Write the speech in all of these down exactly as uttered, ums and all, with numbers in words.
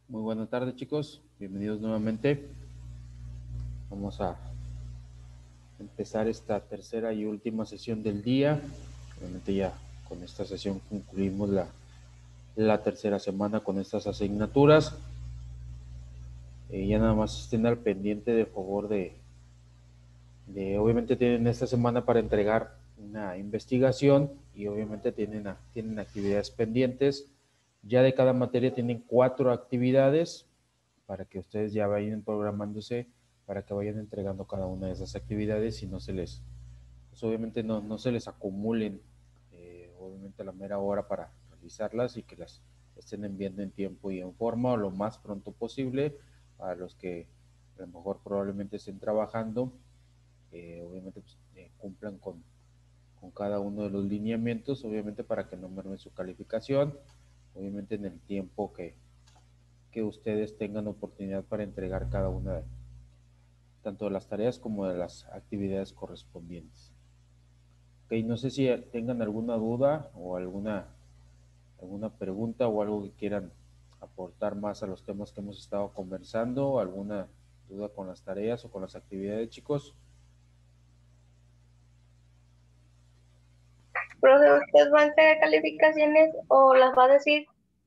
Muy buenas tardes, chicos. Bienvenidos nuevamente. Vamos a empezar esta tercera y última sesión del día. Obviamente ya con esta sesión concluimos la, la tercera semana con estas asignaturas. Eh, ya nada más estén al pendiente de favor de, de, obviamente tienen esta semana para entregar una investigación y obviamente tienen, tienen actividades pendientes. Ya de cada materia tienen cuatro actividades para que ustedes ya vayan programándose, para que vayan entregando cada una de esas actividades y no se les, pues obviamente no, no se les acumulen, eh, obviamente a la mera hora para realizarlas y que las estén enviando en tiempo y en forma o lo más pronto posible a los que a lo mejor probablemente estén trabajando, eh, obviamente pues, eh, cumplan con, con cada uno de los lineamientos, obviamente para que no mermen su calificación, obviamente en el tiempo que, que ustedes tengan oportunidad para entregar cada una de tanto de las tareas como de las actividades correspondientes. Ok, no sé si tengan alguna duda o alguna, alguna pregunta o algo que quieran aportar más a los temas que hemos estado conversando, alguna duda con las tareas o con las actividades, chicos. Profe, ¿usted va a entregar calificaciones o las va a decir?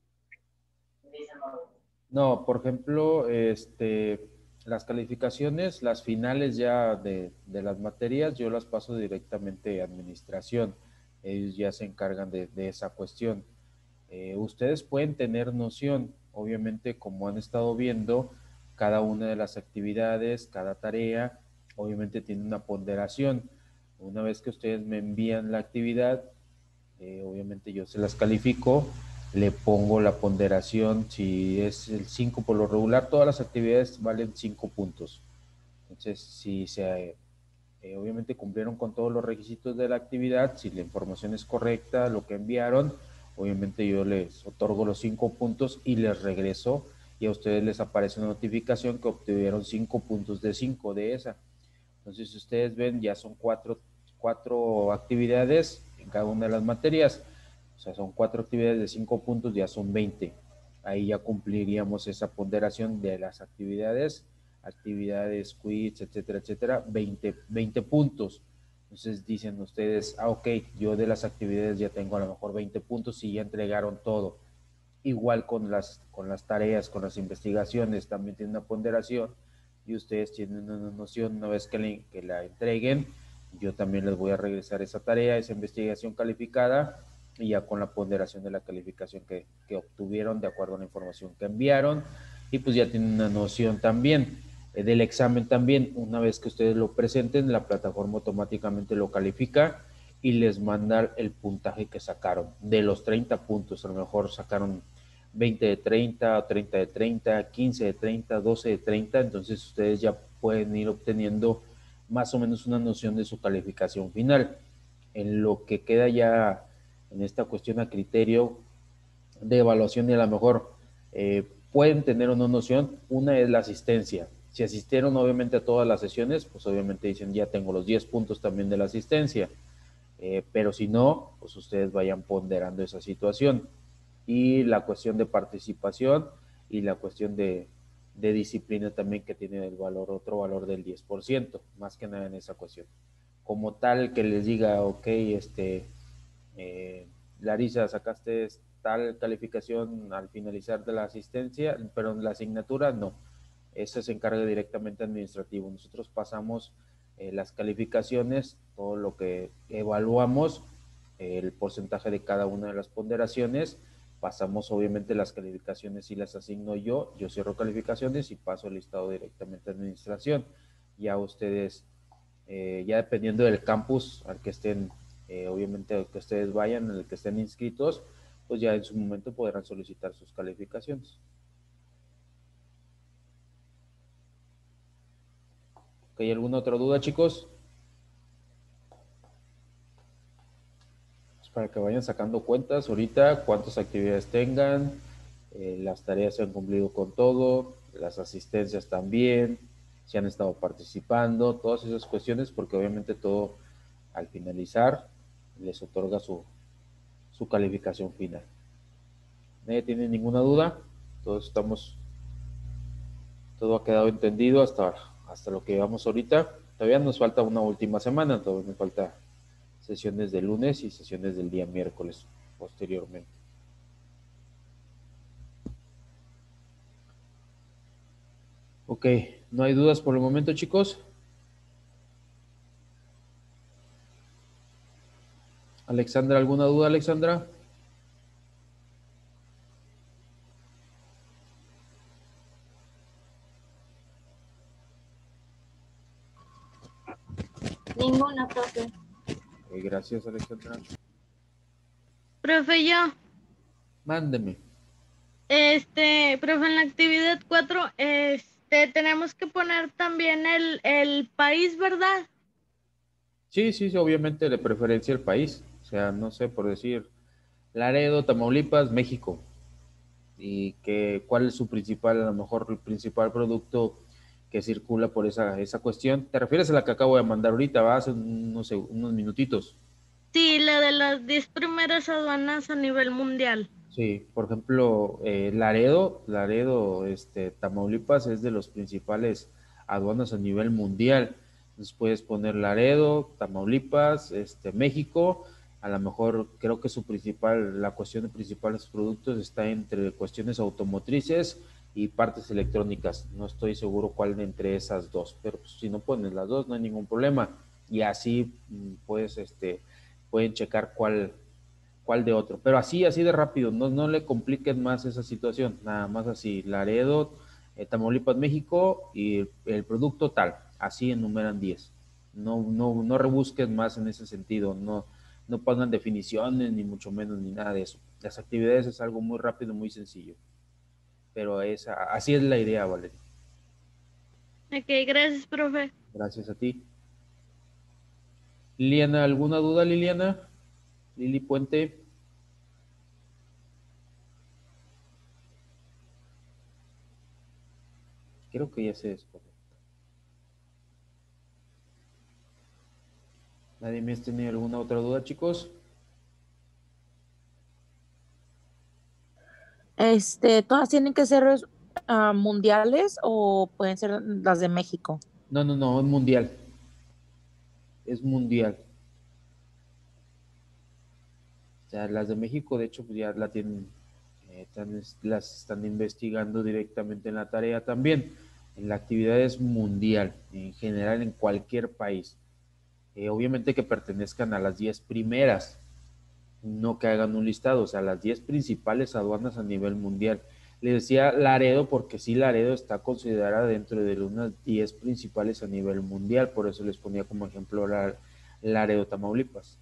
No, por ejemplo, este, las calificaciones, las finales ya de, de las materias, yo las paso directamente a administración. Ellos ya se encargan de, de esa cuestión. Eh, ustedes pueden tener noción, obviamente, como han estado viendo, cada una de las actividades, cada tarea, obviamente tiene una ponderación. Una vez que ustedes me envían la actividad, eh, obviamente yo se las califico, le pongo la ponderación, si es el cinco por lo regular, todas las actividades valen cinco puntos. Entonces, si se, eh, obviamente cumplieron con todos los requisitos de la actividad, si la información es correcta, lo que enviaron, obviamente yo les otorgo los cinco puntos y les regreso y a ustedes les aparece una notificación que obtuvieron cinco puntos de cinco de esa. Entonces, si ustedes ven, ya son cuatro, cuatro actividades en cada una de las materias. O sea, son cuatro actividades de cinco puntos, ya son veinte. Ahí ya cumpliríamos esa ponderación de las actividades, actividades, quiz, etcétera, etcétera, veinte, veinte puntos. Entonces dicen ustedes, ah, ok, yo de las actividades ya tengo a lo mejor veinte puntos y ya entregaron todo. Igual con las, con las tareas, con las investigaciones, también tiene una ponderación y ustedes tienen una noción, una vez que, le, que la entreguen, yo también les voy a regresar esa tarea, esa investigación calificada y ya con la ponderación de la calificación que, que obtuvieron de acuerdo a la información que enviaron y pues ya tienen una noción también eh, del examen también. Una vez que ustedes lo presenten, la plataforma automáticamente lo califica y les manda el puntaje que sacaron. De los treinta puntos, a lo mejor sacaron veinte de treinta, treinta de treinta, quince de treinta, doce de treinta, entonces ustedes ya pueden ir obteniendo más o menos una noción de su calificación final. En lo que queda ya en esta cuestión a criterio de evaluación y a lo mejor eh, pueden tener una noción, una es la asistencia. Si asistieron obviamente a todas las sesiones, pues obviamente dicen ya tengo los diez puntos también de la asistencia. Eh, pero si no, pues ustedes vayan ponderando esa situación. Y la cuestión de participación y la cuestión de, de disciplina también que tiene el valor, otro valor del diez por ciento, más que nada en esa cuestión. Como tal que les diga, ok, este, eh, Larisa, sacaste tal calificación al finalizar de la asistencia, pero en la asignatura no. Eso se encarga directamente administrativo. Nosotros pasamos eh, las calificaciones, todo lo que evaluamos, eh, el porcentaje de cada una de las ponderaciones, pasamos obviamente las calificaciones y las asigno yo, yo cierro calificaciones y paso el listado directamente a administración. Ya ustedes, eh, ya dependiendo del campus al que estén, eh, obviamente al que ustedes vayan, en el que estén inscritos, pues ya en su momento podrán solicitar sus calificaciones. ¿Hay alguna otra duda, chicos? Pues para que vayan sacando cuentas ahorita, cuántas actividades tengan, eh, las tareas se han cumplido con todo, las asistencias también, si han estado participando, todas esas cuestiones, porque obviamente todo al finalizar les otorga su, su calificación final. ¿Nadie tiene ninguna duda? Todos estamos todo ha quedado entendido hasta, hasta lo que llevamos ahorita. Todavía nos falta una última semana, todavía nos falta sesiones de lunes y sesiones del día miércoles posteriormente. Ok, ¿no hay dudas por el momento, chicos? Alexandra, ¿alguna duda, Alexandra? Ninguna, profe. Ok, gracias, Alexandra. Profe, yo, Mándeme. este, profe, en la actividad cuatro, este, tenemos que poner también el, el país, ¿verdad? Sí, sí, sí, obviamente de preferencia el país. O sea, no sé, por decir Laredo, Tamaulipas, México. Y que cuál es su principal, a lo mejor el principal producto que circula por esa, esa cuestión. ¿Te refieres a la que acabo de mandar ahorita? Va hace unos, unos minutitos. Sí, la de las diez primeras aduanas a nivel mundial. Sí, por ejemplo, eh, Laredo, Laredo, este, Tamaulipas es de los principales aduanas a nivel mundial. Entonces puedes poner Laredo, Tamaulipas, este, México. A lo mejor creo que su principal, la cuestión de principales productos está entre cuestiones automotrices y partes electrónicas. No estoy seguro cuál de entre esas dos, pero pues, si no pones las dos no hay ningún problema. Y así mm, puedes, este, pueden checar cuál cuál de otro. Pero así, así de rápido, no, no le compliquen más esa situación, nada más así, Laredo, eh, Tamaulipas, México y el, el, producto tal, así enumeran diez. No, no, no rebusquen más en ese sentido, no, no pongan definiciones, ni mucho menos, ni nada de eso. Las actividades es algo muy rápido, muy sencillo. Pero es, así es la idea, Valeria. Ok, gracias, profe. Gracias a ti. Liliana, ¿alguna duda, Liliana? Lili Puente. Creo que ya se desconectó. ¿Nadie más tiene alguna otra duda, chicos? Este, ¿todas tienen que ser uh, mundiales o pueden ser las de México? No, no, no, es mundial. Es mundial. O sea, las de México, de hecho, pues ya la tienen, eh, tan, las están investigando directamente en la tarea también. En la actividad es mundial, en general en cualquier país. Eh, obviamente que pertenezcan a las diez primeras, no que hagan un listado, o sea, las diez principales aduanas a nivel mundial. Le decía Laredo porque sí, Laredo está considerada dentro de unas diez principales a nivel mundial, por eso les ponía como ejemplo la, Laredo, Tamaulipas.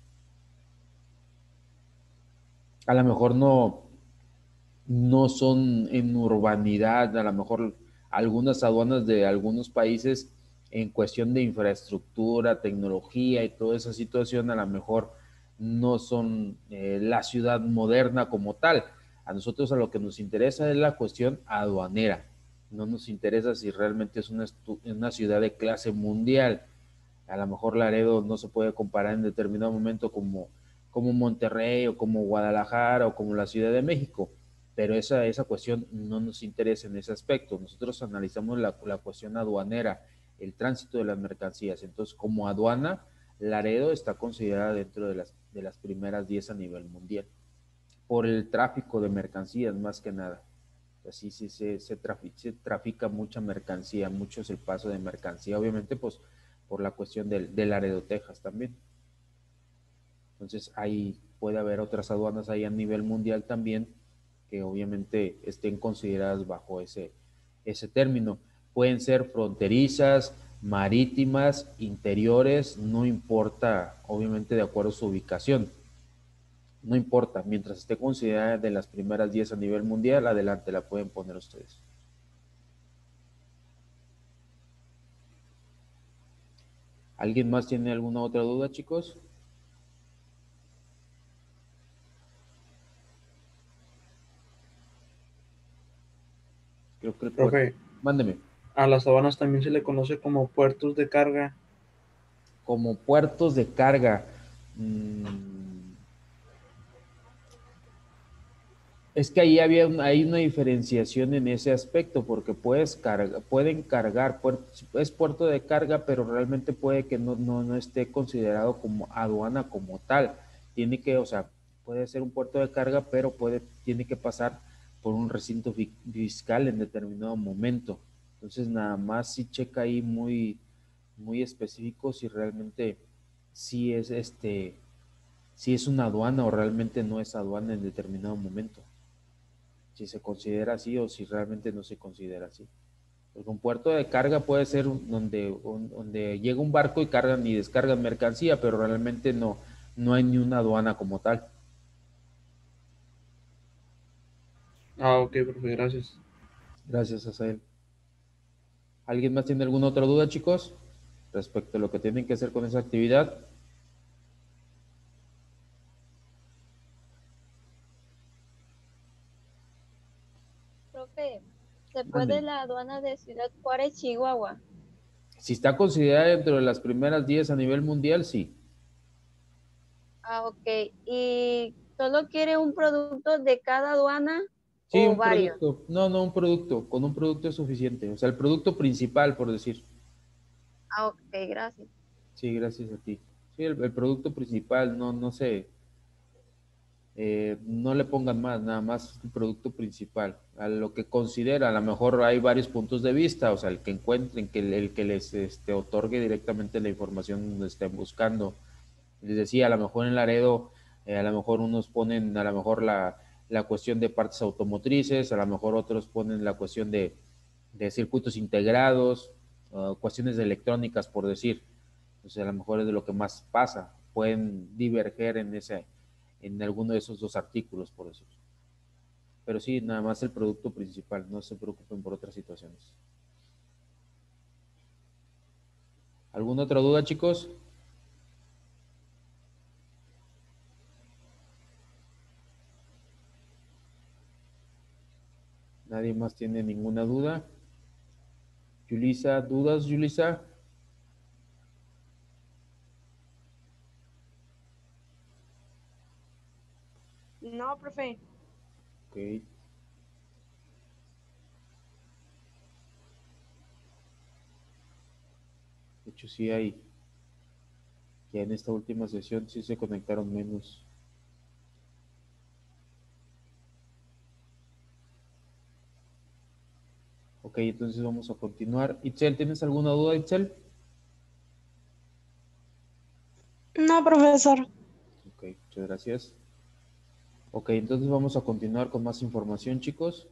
A lo mejor no, no son en urbanidad, a lo mejor algunas aduanas de algunos países en cuestión de infraestructura, tecnología y toda esa situación, a lo mejor no son eh, la ciudad moderna como tal. A nosotros a lo que nos interesa es la cuestión aduanera. No nos interesa si realmente es una, una ciudad de clase mundial. A lo mejor Laredo no se puede comparar en determinado momento como, como Monterrey o como Guadalajara o como la Ciudad de México, pero esa, esa cuestión no nos interesa en ese aspecto. Nosotros analizamos la, la cuestión aduanera, el tránsito de las mercancías. Entonces, como aduana, Laredo está considerada dentro de las, de las primeras diez a nivel mundial, por el tráfico de mercancías más que nada. Así sí se, se, trafica, se trafica mucha mercancía, mucho es el paso de mercancía, obviamente pues por la cuestión del, del Laredo, Texas también. Entonces ahí puede haber otras aduanas ahí a nivel mundial también que obviamente estén consideradas bajo ese, ese término. Pueden ser fronterizas, marítimas, interiores, no importa, obviamente de acuerdo a su ubicación. No importa, mientras esté considerada de las primeras diez a nivel mundial, adelante la pueden poner ustedes. ¿Alguien más tiene alguna otra duda, chicos? Creo que el puerto. Profe, Mándeme. a las aduanas también se le conoce como puertos de carga. Como puertos de carga. Mmm, Es que ahí había un- hay una diferenciación en ese aspecto, porque puedes carga, pueden cargar, puer- es puerto de carga, pero realmente puede que no, no, no esté considerado como aduana como tal. Tiene que, o sea, puede ser un puerto de carga, pero puede, tiene que pasar por un recinto fi- fiscal en determinado momento. Entonces, nada más si checa ahí muy, muy específico si realmente sí es este, si es una aduana o realmente no es aduana en determinado momento, si se considera así o si realmente no se considera así. Porque un puerto de carga puede ser donde, donde llega un barco y cargan y descargan mercancía, pero realmente no, no hay ni una aduana como tal. Ah, ok, profe, gracias. Gracias, Asael. ¿Alguien más tiene alguna otra duda, chicos? Respecto a lo que tienen que hacer con esa actividad. Profe, se puede Manden. la aduana de Ciudad Juárez, Chihuahua. Si está considerada dentro de las primeras diez a nivel mundial, sí. Ah, ok. ¿Y solo quiere un producto de cada aduana Sí, o un varios? producto. No, no, un producto. Con un producto es suficiente. O sea, el producto principal, por decir. Ah, ok, gracias. Sí, gracias a ti. Sí, el, el producto principal, no, no sé, eh, no le pongan más, nada más el producto principal, a lo que considera, a lo mejor hay varios puntos de vista, o sea, el que encuentren, que el, el que les este, otorgue directamente la información donde estén buscando. Les decía, a lo mejor en Laredo, eh, a lo mejor unos ponen a lo mejor la, la cuestión de partes automotrices, a lo mejor otros ponen la cuestión de, de circuitos integrados, uh, cuestiones de electrónicas, por decir. Entonces, a lo mejor es de lo que más pasa. Pueden diverger en ese, en alguno de esos dos artículos, por decir. Pero sí, nada más el producto principal, no se preocupen por otras situaciones. ¿Alguna otra duda, chicos? ¿Nadie más tiene ninguna duda? Yulisa, ¿dudas, Yulisa? No, profe. Ok. De hecho, sí hay, ya en esta última sesión sí se conectaron menos. Ok, entonces vamos a continuar. Itzel, ¿tienes alguna duda, Itzel? No, profesor. Ok, muchas gracias. Ok, entonces vamos a continuar con más información, chicos.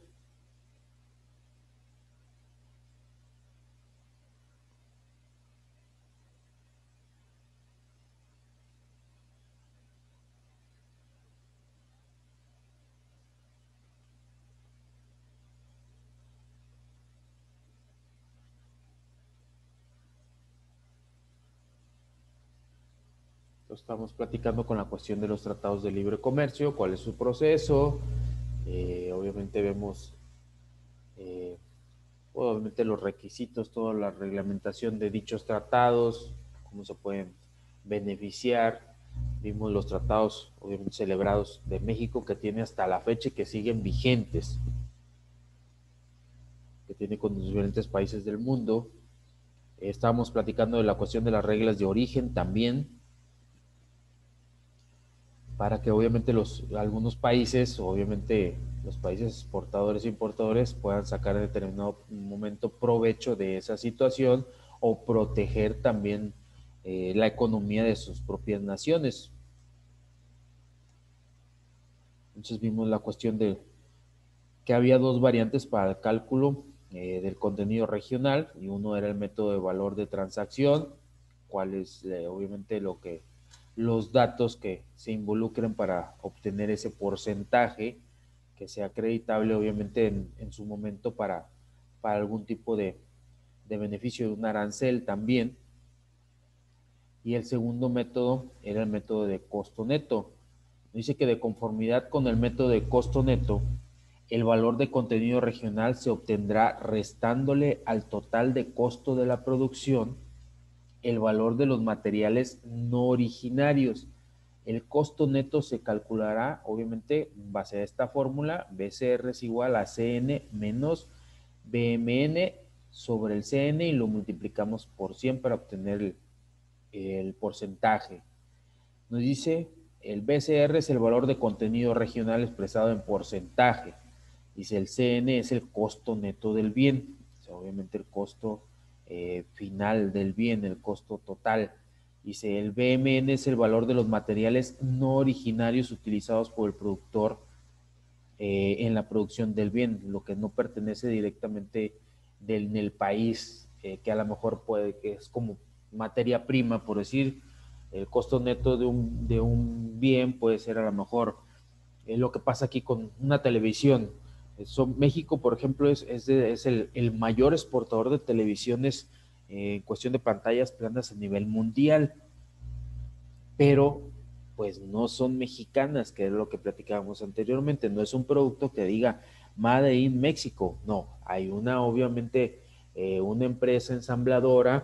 Estamos platicando con la cuestión de los tratados de libre comercio, cuál es su proceso. Eh, obviamente vemos, eh, obviamente los requisitos, toda la reglamentación de dichos tratados, cómo se pueden beneficiar. Vimos los tratados, obviamente celebrados de México, que tiene hasta la fecha y que siguen vigentes, que tiene con los diferentes países del mundo. Eh, estábamos platicando de la cuestión de las reglas de origen también, para que obviamente los, algunos países, obviamente los países exportadores e importadores puedan sacar en determinado momento provecho de esa situación o proteger también eh, la economía de sus propias naciones. Entonces vimos la cuestión de que había dos variantes para el cálculo eh, del contenido regional, y uno era el método de valor de transacción, cuál es eh, obviamente lo que los datos que se involucren para obtener ese porcentaje que sea acreditable obviamente en, en su momento para, para algún tipo de, de beneficio de un arancel también. Y el segundo método era el método de costo neto. Dice que de conformidad con el método de costo neto, el valor de contenido regional se obtendrá restándole al total de costo de la producción el valor de los materiales no originarios. El costo neto se calculará, obviamente, en base a esta fórmula. B C R es igual a C N menos B M N sobre el C N y lo multiplicamos por cien para obtener el, el porcentaje. Nos dice, el B C R es el valor de contenido regional expresado en porcentaje. Dice, el C N es el costo neto del bien. O sea, obviamente el costo eh, final del bien, el costo total. Dice, el B M N es el valor de los materiales no originarios utilizados por el productor eh, en la producción del bien, lo que no pertenece directamente del, en el país, eh, que a lo mejor puede, que es como materia prima, por decir, el costo neto de un, de un bien puede ser a lo mejor eh, lo que pasa aquí con una televisión. Eso, México, por ejemplo, es, es, de, es el, el mayor exportador de televisiones eh, en cuestión de pantallas planas a nivel mundial, pero pues no son mexicanas, que es lo que platicábamos anteriormente. No es un producto que diga Made in México, no, hay una, obviamente, eh, una empresa ensambladora,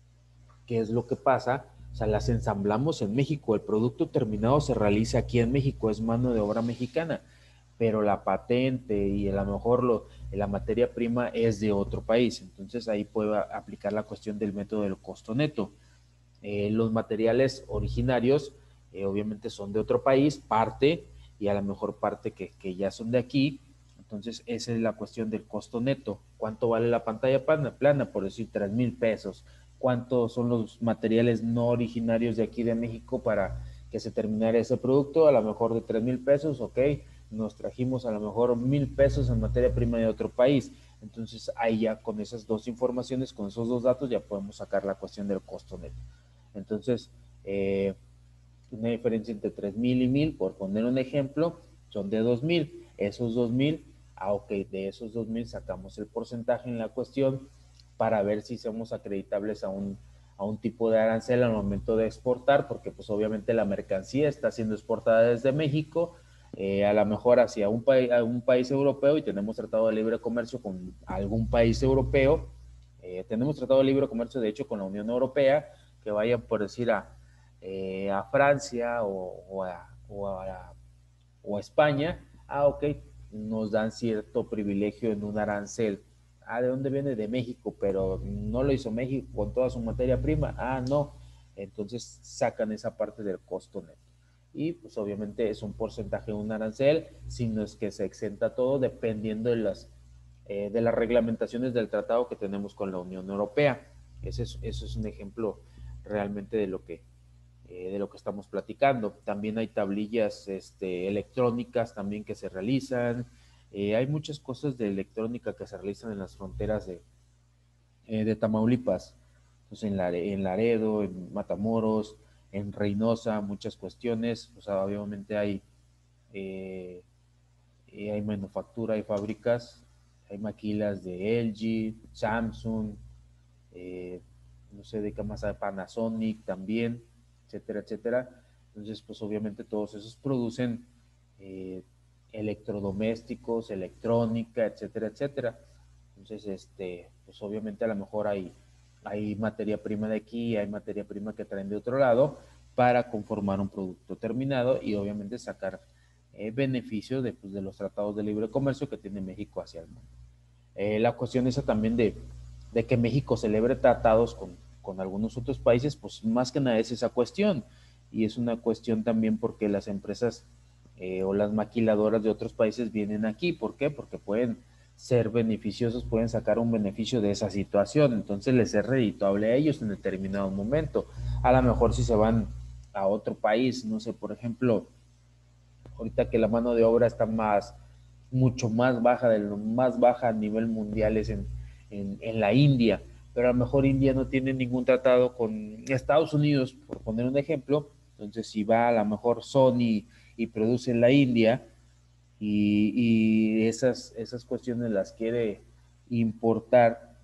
que es lo que pasa, o sea, las ensamblamos en México, el producto terminado se realiza aquí en México, es mano de obra mexicana, pero la patente y a lo mejor lo, la materia prima es de otro país, entonces ahí puede aplicar la cuestión del método del costo neto. Eh, los materiales originarios eh, obviamente son de otro país, parte, y a lo mejor parte que, que ya son de aquí, entonces esa es la cuestión del costo neto. ¿Cuánto vale la pantalla plana? plana por decir tres mil pesos. ¿Cuántos son los materiales no originarios de aquí de México para que se terminara ese producto? A lo mejor de tres mil pesos, ok, nos trajimos a lo mejor mil pesos en materia prima de otro país. Entonces ahí ya con esas dos informaciones, con esos dos datos ya podemos sacar la cuestión del costo neto. Entonces, eh, una diferencia entre tres mil y mil, por poner un ejemplo, son de dos mil. Esos dos mil, ah, ok, de esos dos mil sacamos el porcentaje en la cuestión para ver si somos acreditables a un, a un tipo de arancel al momento de exportar, porque pues obviamente la mercancía está siendo exportada desde México, eh, a lo mejor hacia un, pa a un país europeo, y tenemos tratado de libre comercio con algún país europeo. Eh, tenemos tratado de libre comercio, de hecho, con la Unión Europea, que vayan por decir a, eh, a Francia o, o, a, o, a, o a España. Ah, ok, nos dan cierto privilegio en un arancel. Ah, ¿de dónde viene? De México, pero no lo hizo México con toda su materia prima. Ah, no. Entonces sacan esa parte del costo neto. Y pues obviamente es un porcentaje de un arancel, sino es que se exenta todo dependiendo de las, eh, de las reglamentaciones del tratado que tenemos con la Unión Europea. Ese es, eso es un ejemplo realmente de lo que, eh, de lo que estamos platicando. También hay tablillas este, electrónicas también que se realizan. Eh, hay muchas cosas de electrónica que se realizan en las fronteras de, eh, de Tamaulipas. Entonces, en, Lare, en Laredo, en Matamoros, en Reynosa, muchas cuestiones. O sea, obviamente hay, eh, hay manufactura, hay fábricas, hay maquilas de L G, Samsung, eh, no sé de qué más hay, Panasonic también, etcétera, etcétera. Entonces, pues obviamente todos esos producen eh, electrodomésticos, electrónica, etcétera, etcétera. Entonces, este, pues obviamente a lo mejor hay, hay materia prima de aquí, hay materia prima que traen de otro lado para conformar un producto terminado y obviamente sacar eh, beneficios de, pues, de los tratados de libre comercio que tiene México hacia el mundo. Eh, la cuestión esa también de, de que México celebre tratados con, con algunos otros países, pues más que nada es esa cuestión. Y es una cuestión también porque las empresas eh, o las maquiladoras de otros países vienen aquí. ¿Por qué? Porque pueden ser beneficiosos, pueden sacar un beneficio de esa situación. Entonces les es redituable a ellos en determinado momento. A lo mejor si se van a otro país, no sé, por ejemplo, ahorita que la mano de obra está más, mucho más baja, de lo más baja a nivel mundial es en, en, en la India, pero a lo mejor India no tiene ningún tratado con Estados Unidos, por poner un ejemplo. Entonces si va a lo mejor Sony y produce en la India y, y esas, esas cuestiones las quiere importar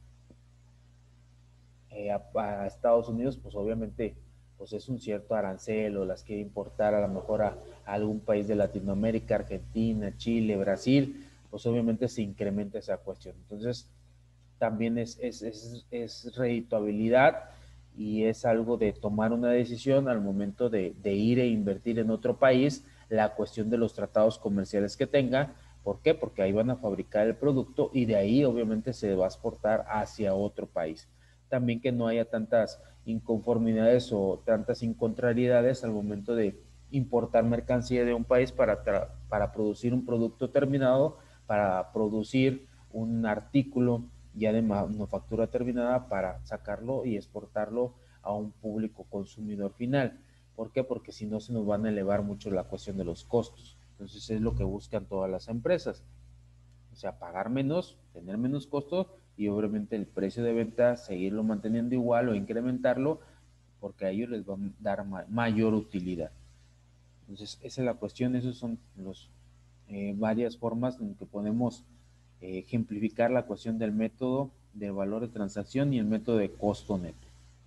eh, a, a Estados Unidos, pues obviamente pues es un cierto arancel, o las quiere importar a lo mejor a, a algún país de Latinoamérica, Argentina, Chile, Brasil, pues obviamente se incrementa esa cuestión. Entonces, también es, es, es, es redituabilidad y es algo de tomar una decisión al momento de, de ir e invertir en otro país, la cuestión de los tratados comerciales que tenga. ¿Por qué? Porque ahí van a fabricar el producto y de ahí obviamente se va a exportar hacia otro país. También que no haya tantas inconformidades o tantas incontrariedades al momento de importar mercancía de un país para, para producir un producto terminado, para producir un artículo ya de manufactura terminada para sacarlo y exportarlo a un público consumidor final. ¿Por qué? Porque si no se nos van a elevar mucho la cuestión de los costos. Entonces es lo que buscan todas las empresas. O sea, pagar menos, tener menos costos y obviamente el precio de venta seguirlo manteniendo igual o incrementarlo porque a ellos les va a dar ma mayor utilidad. Entonces esa es la cuestión, esas son los, eh, varias formas en que podemos eh, ejemplificar la cuestión del método de valor de transacción y el método de costo neto.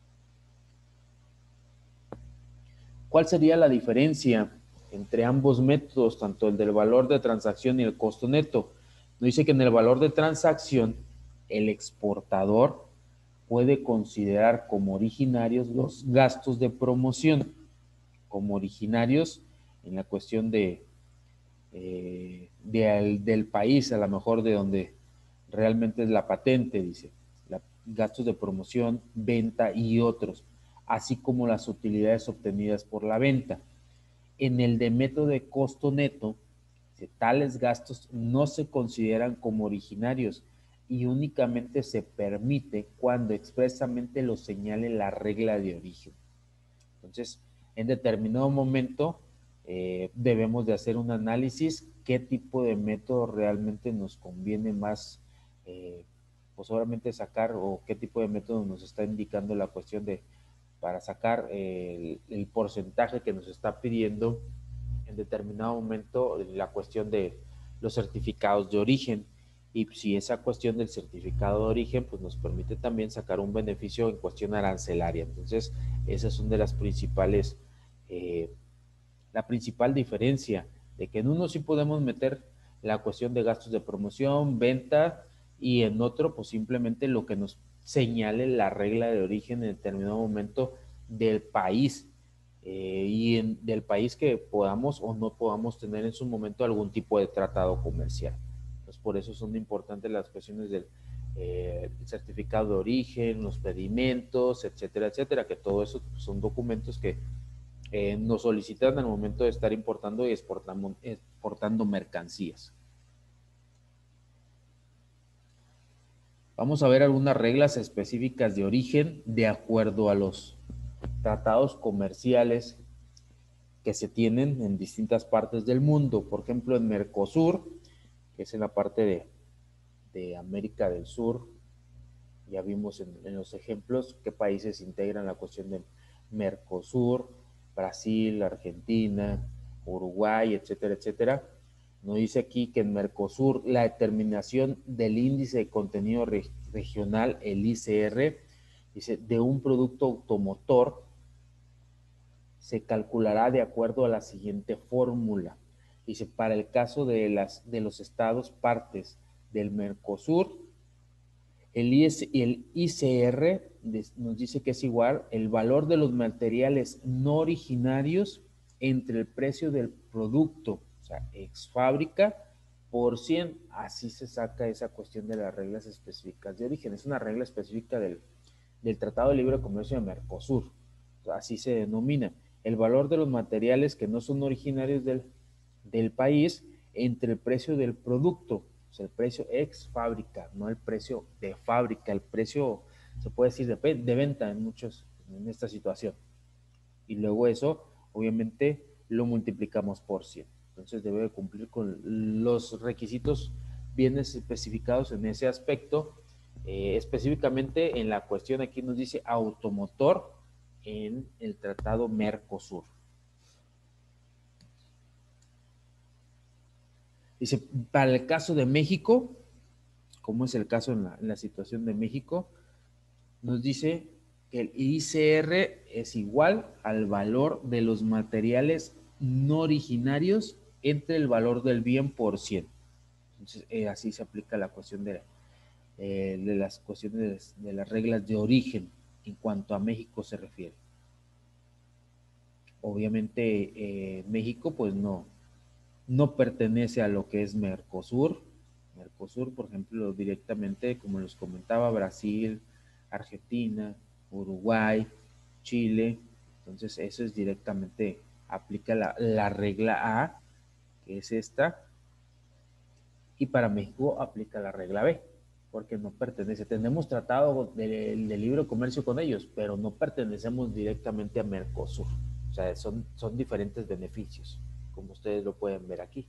¿Cuál sería la diferencia entre ambos métodos, tanto el del valor de transacción y el costo neto? Nos dice que en el valor de transacción, el exportador puede considerar como originarios los gastos de promoción, como originarios en la cuestión de, eh, de al, del país, a lo mejor de donde realmente es la patente, dice, la, gastos de promoción, venta y otros, así como las utilidades obtenidas por la venta. En el de método de costo neto, tales gastos no se consideran como originarios y únicamente se permite cuando expresamente lo señale la regla de origen. Entonces, en determinado momento eh, debemos de hacer un análisis qué tipo de método realmente nos conviene más, eh, pues obviamente sacar, o qué tipo de método nos está indicando la cuestión de para sacar el, el porcentaje que nos está pidiendo en determinado momento la cuestión de los certificados de origen. Y si esa cuestión del certificado de origen pues nos permite también sacar un beneficio en cuestión arancelaria. Entonces esas son de las principales, eh, la principal diferencia, de que en uno sí podemos meter la cuestión de gastos de promoción, venta, y en otro pues simplemente lo que nos señale la regla de origen en determinado momento del país, eh, y en, del país que podamos o no podamos tener en su momento algún tipo de tratado comercial. Entonces por eso son importantes las cuestiones del eh, certificado de origen, los pedimentos, etcétera, etcétera, que todo eso son documentos que eh, nos solicitan al momento de estar importando y exportando, exportando mercancías. Vamos a ver algunas reglas específicas de origen de acuerdo a los tratados comerciales que se tienen en distintas partes del mundo. Por ejemplo, en Mercosur, que es en la parte de, de América del Sur, ya vimos en, en los ejemplos qué países integran la cuestión de Mercosur, Brasil, Argentina, Uruguay, etcétera, etcétera. Nos dice aquí que en Mercosur la determinación del índice de contenido re, regional, el I C R, dice, de un producto automotor se calculará de acuerdo a la siguiente fórmula. Dice, para el caso de, las, de los estados partes del Mercosur, el, IS, el I C R nos dice que es igual el valor de los materiales no originarios entre el precio del producto, o sea, ex fábrica, por cien. Así se saca esa cuestión de las reglas específicas de origen. Es una regla específica del, del Tratado de Libre Comercio de Mercosur. Así se denomina. El valor de los materiales que no son originarios del, del país entre el precio del producto, o sea, el precio ex fábrica, no el precio de fábrica, el precio, se puede decir, de, de venta en muchos, en esta situación. Y luego eso, obviamente, lo multiplicamos por cien. Entonces debe de cumplir con los requisitos bien especificados en ese aspecto. Eh, específicamente en la cuestión aquí nos dice automotor en el Tratado Mercosur. Dice, para el caso de México, como es el caso en la, en la situación de México, nos dice que el I C R es igual al valor de los materiales no originarios entre el valor del bien por cien. Entonces, eh, así se aplica la cuestión de, eh, de las cuestiones de, de las reglas de origen. en cuanto a México se refiere. Obviamente eh, México pues no, no pertenece a lo que es Mercosur. Mercosur, por ejemplo, directamente, como les comentaba, Brasil, Argentina, Uruguay, Chile. Entonces eso es directamente, aplica la, la regla A, que es esta, y para México aplica la regla B, porque no pertenece. Tenemos tratado de, de libre comercio con ellos, pero no pertenecemos directamente a Mercosur. O sea, son, son diferentes beneficios, como ustedes lo pueden ver aquí.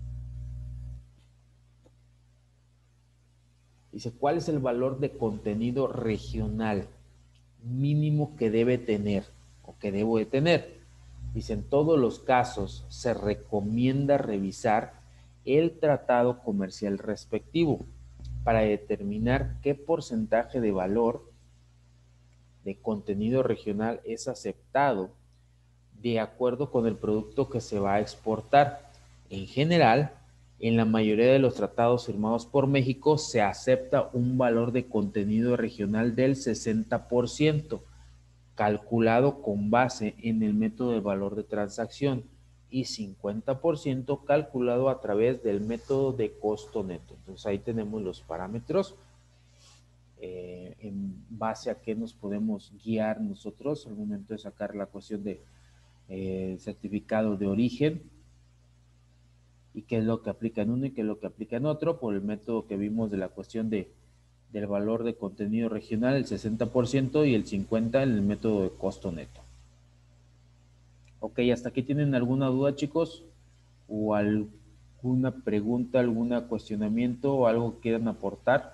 Dice, ¿cuál es el valor de contenido regional mínimo que debe tener o que debo de tener? Dice, en todos los casos se recomienda revisar el tratado comercial respectivo para determinar qué porcentaje de valor de contenido regional es aceptado de acuerdo con el producto que se va a exportar. En general, en la mayoría de los tratados firmados por México se acepta un valor de contenido regional del sesenta por ciento, calculado con base en el método de valor de transacción, y cincuenta por ciento calculado a través del método de costo neto. Entonces ahí tenemos los parámetros eh, en base a qué nos podemos guiar nosotros al momento de sacar la cuestión de eh, certificado de origen, y qué es lo que aplica en uno y qué es lo que aplica en otro, por el método que vimos de la cuestión de, del valor de contenido regional, el sesenta por ciento, y el cincuenta por ciento en el método de costo neto. Ok, ¿hasta aquí tienen alguna duda, chicos? ¿O alguna pregunta, algún cuestionamiento o algo que quieran aportar?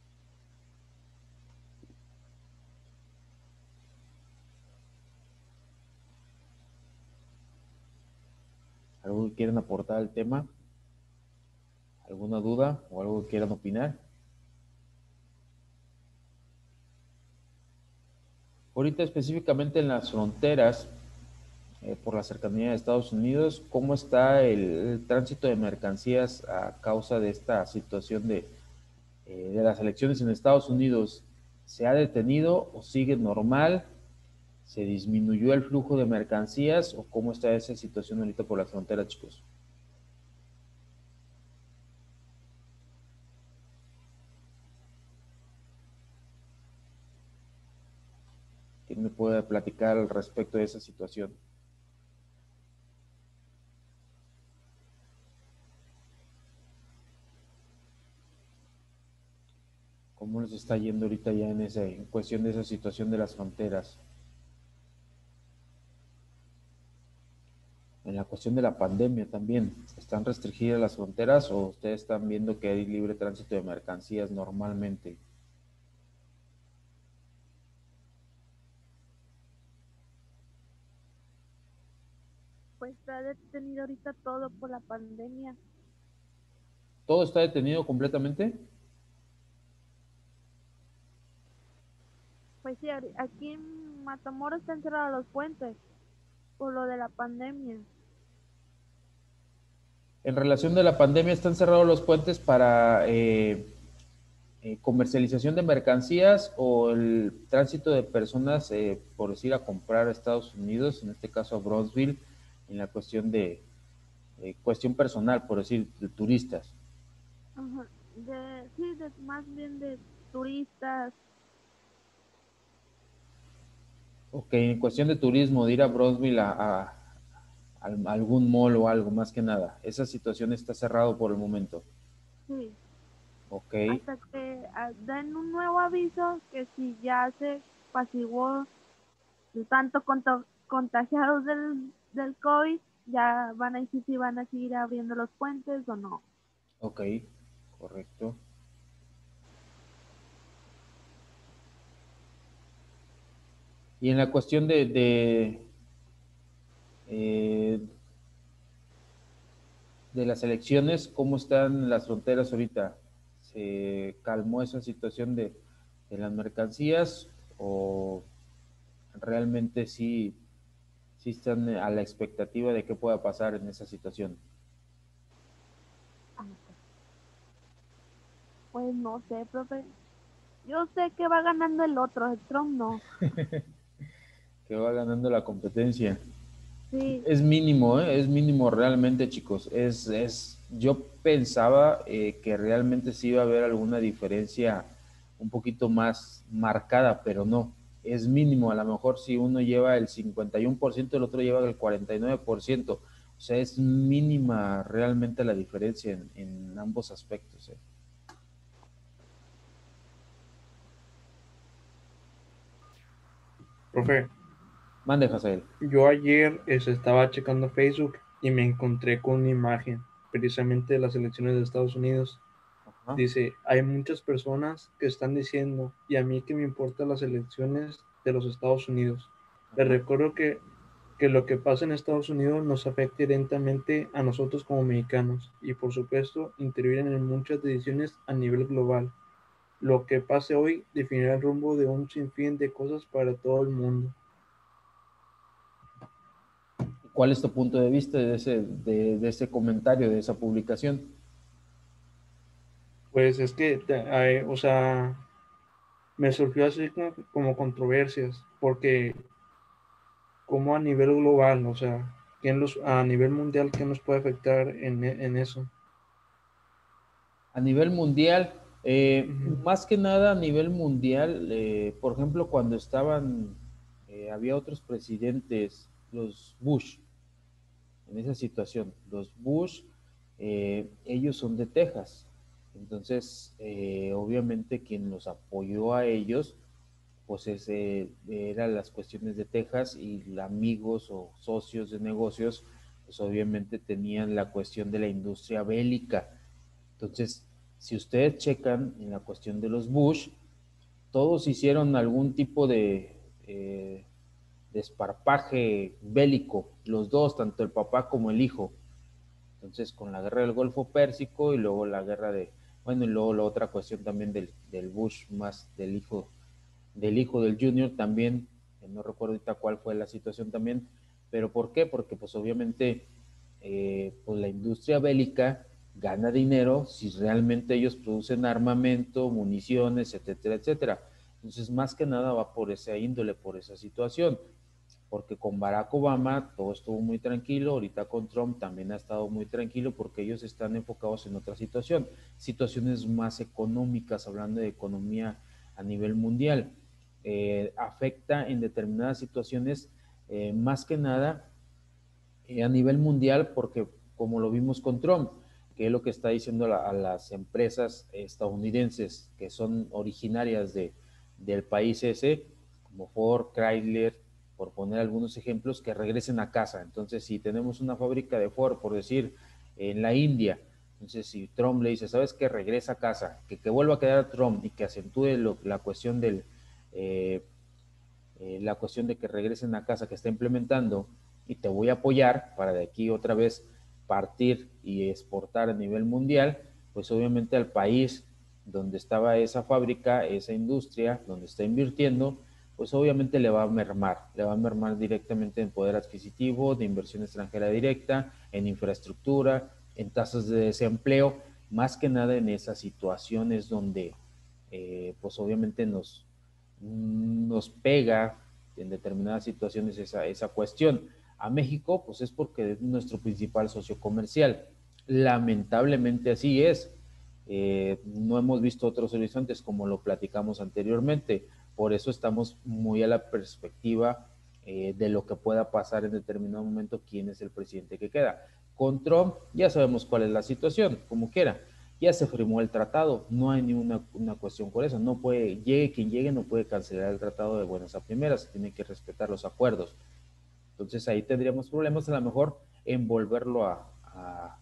¿Algo que quieran aportar al tema? ¿Alguna duda o algo que quieran opinar? Ahorita específicamente en las fronteras, eh, por la cercanía de Estados Unidos, ¿cómo está el, el tránsito de mercancías a causa de esta situación de, eh, de las elecciones en Estados Unidos? ¿Se ha detenido o sigue normal? ¿Se disminuyó el flujo de mercancías o cómo está esa situación ahorita por la frontera, chicos? ¿Quién me puede platicar al respecto de esa situación? ¿Cómo les está yendo ahorita ya en, ese, en cuestión de esa situación de las fronteras? En la cuestión de la pandemia también, ¿están restringidas las fronteras o ustedes están viendo que hay libre tránsito de mercancías normalmente? Pues está detenido ahorita todo por la pandemia. ¿Todo está detenido completamente? Pues sí, ari- aquí en Matamoros están cerrados los puentes por lo de la pandemia. En relación de la pandemia, ¿están cerrados los puentes para eh, eh, comercialización de mercancías o el tránsito de personas, eh, por decir, a comprar a Estados Unidos, en este caso a Brownsville, en la cuestión de eh, cuestión personal, por decir, de turistas? Ajá. De, sí, de, más bien de turistas. Ok, en cuestión de turismo, de ir a Brownsville a, a, a algún mall o algo, más que nada. Esa situación está cerrado por el momento. Sí. Ok, Hasta que ah, den un nuevo aviso que si ya se apaciguó tanto conto- contagiados del, del COVID, ya van a decir si van a seguir abriendo los puentes o no. ok, correcto. Y en la cuestión de, de, eh, de las elecciones, ¿cómo están las fronteras ahorita? ¿Se calmó esa situación de, de las mercancías o realmente sí, sí están a la expectativa de qué pueda pasar en esa situación? Ah, pues no sé, profe. Yo sé que va ganando el otro, el Trump no. Que va ganando la competencia. Sí, Es mínimo, ¿eh? Es mínimo realmente, chicos. Es, es, yo pensaba eh, que realmente sí iba a haber alguna diferencia un poquito más marcada, pero no. Es mínimo. A lo mejor si uno lleva el cincuenta y uno por ciento, el otro lleva el cuarenta y nueve por ciento. O sea, es mínima realmente la diferencia en, en ambos aspectos, ¿eh? Profe, Mande, Jasael. yo ayer este, estaba checando Facebook y me encontré con una imagen precisamente de las elecciones de Estados Unidos. Ajá. Dice, hay muchas personas que están diciendo, y a mí que me importan las elecciones de los Estados Unidos. Les Ajá. recuerdo que, que lo que pasa en Estados Unidos nos afecta directamente a nosotros como mexicanos y por supuesto intervienen en muchas decisiones a nivel global. Lo que pase hoy definirá el rumbo de un sinfín de cosas para todo el mundo. ¿Cuál es tu punto de vista de ese, de, de ese comentario, de esa publicación? Pues es que, te- hay- o sea, me surgió así como, como controversias, porque como a nivel global, o sea, ¿quién los, a nivel mundial, ¿qué nos puede afectar en, e- en eso? A nivel mundial, eh, Ujú. más que nada a nivel mundial, eh, por ejemplo, cuando estaban, eh, había otros presidentes, los Bush, en esa situación, los Bush, eh, ellos son de Texas, entonces, eh, obviamente quien los apoyó a ellos, pues ese, eran las cuestiones de Texas y amigos o socios de negocios, pues obviamente tenían la cuestión de la industria bélica. Entonces, si ustedes checan en la cuestión de los Bush, todos hicieron algún tipo de eh, desparpaje bélico, los dos, tanto el papá como el hijo. Entonces, con la guerra del Golfo Pérsico y luego la guerra de, bueno, y luego la otra cuestión también del, del Bush más del hijo, del hijo del Junior también, no recuerdo ahorita cuál fue la situación también, pero ¿por qué? Porque pues obviamente eh, pues la industria bélica gana dinero si realmente ellos producen armamento, municiones, etcétera, etcétera. Entonces, más que nada va por esa índole, por esa situación, porque con Barack Obama todo estuvo muy tranquilo, ahorita con Trump también ha estado muy tranquilo porque ellos están enfocados en otra situación, situaciones más económicas, hablando de economía a nivel mundial. Eh, afecta en determinadas situaciones, eh, más que nada eh, a nivel mundial, porque como lo vimos con Trump, que es lo que está diciendo la, a las empresas estadounidenses que son originarias de, del país ese, como Ford, Chrysler, por poner algunos ejemplos, que regresen a casa. Entonces, si tenemos una fábrica de Ford, por decir, en la India, entonces si Trump le dice, ¿sabes qué? Regresa a casa, que, que vuelva a quedar Trump y que acentúe lo, la cuestión del... Eh, eh, la cuestión de que regresen a casa que está implementando y te voy a apoyar para de aquí otra vez partir y exportar a nivel mundial, pues obviamente al país donde estaba esa fábrica, esa industria, donde está invirtiendo, pues obviamente le va a mermar, le va a mermar directamente en poder adquisitivo, de inversión extranjera directa, en infraestructura, en tasas de desempleo, más que nada en esas situaciones donde eh, pues obviamente nos, nos pega en determinadas situaciones esa, esa cuestión. A México, pues es porque es nuestro principal socio comercial. Lamentablemente así es. Eh, no hemos visto otros horizontes como lo platicamos anteriormente. Por eso estamos muy a la perspectiva eh, de lo que pueda pasar en determinado momento, quién es el presidente que queda. Con Trump ya sabemos cuál es la situación, como quiera ya se firmó el tratado, no hay ninguna una cuestión con eso, no puede, llegue quien llegue, no puede cancelar el tratado de buenas a primeras, tiene que respetar los acuerdos. Entonces ahí tendríamos problemas a lo mejor en volverlo a, a,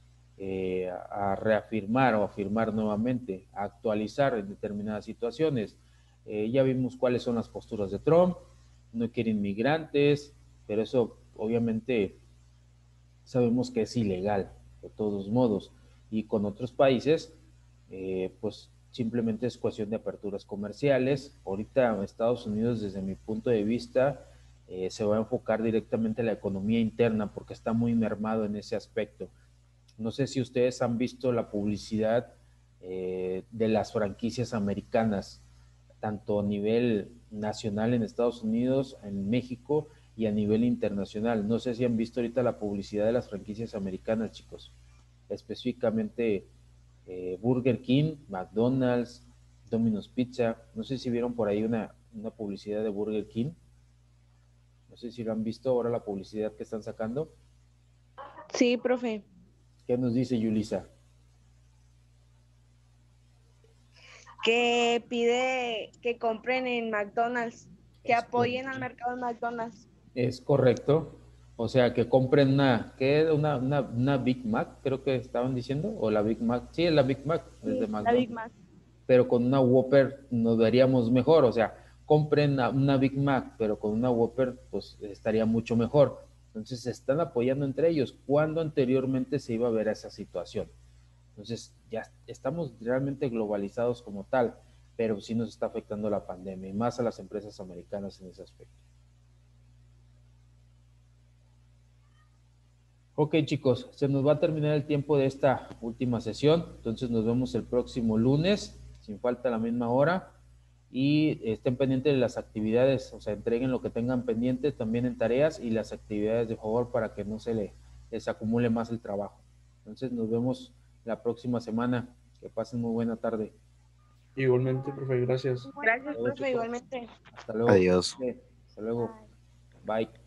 eh, a reafirmar o afirmar nuevamente, a actualizar en determinadas situaciones. Eh, ya vimos cuáles son las posturas de Trump, no quiere inmigrantes, pero eso obviamente sabemos que es ilegal, de todos modos, y con otros países, eh, pues simplemente es cuestión de aperturas comerciales. Ahorita Estados Unidos, desde mi punto de vista, eh, se va a enfocar directamente a la economía interna porque está muy mermado en ese aspecto. No sé si ustedes han visto la publicidad eh, de las franquicias americanas. tanto a nivel nacional en Estados Unidos, en México y a nivel internacional. No sé si han visto ahorita la publicidad de las franquicias americanas, chicos, específicamente eh, Burger King, McDonald's, Domino's Pizza. No sé si vieron por ahí una, una publicidad de Burger King. No sé si lo han visto ahora la publicidad que están sacando. Sí, profe. ¿Qué nos dice Yulisa? Que pide que compren en McDonald's, que Es apoyen correcto. al mercado de McDonald's. Es correcto. O sea, que compren una, ¿qué era? Una, una, una Big Mac, creo que estaban diciendo, o la Big Mac. Sí, la Big Mac, es Sí, de la McDonald's. Big Mac. Pero con una Whopper nos veríamos mejor. O sea, compren una, una Big Mac, pero con una Whopper, pues estaría mucho mejor. Entonces se están apoyando entre ellos, cuando anteriormente se iba a ver esa situación. Entonces ya estamos realmente globalizados como tal, pero sí nos está afectando la pandemia, y más a las empresas americanas en ese aspecto. Ok, chicos, se nos va a terminar el tiempo de esta última sesión, entonces nos vemos el próximo lunes, sin falta a la misma hora, y estén pendientes de las actividades, o sea, entreguen lo que tengan pendiente también en tareas y las actividades de favor para que no se le, les acumule más el trabajo. Entonces nos vemos la próxima semana. Que pasen muy buena tarde. Igualmente, profe, gracias. Gracias, Luego, profe, chicos. igualmente. Hasta luego. Adiós. Hasta luego. Bye.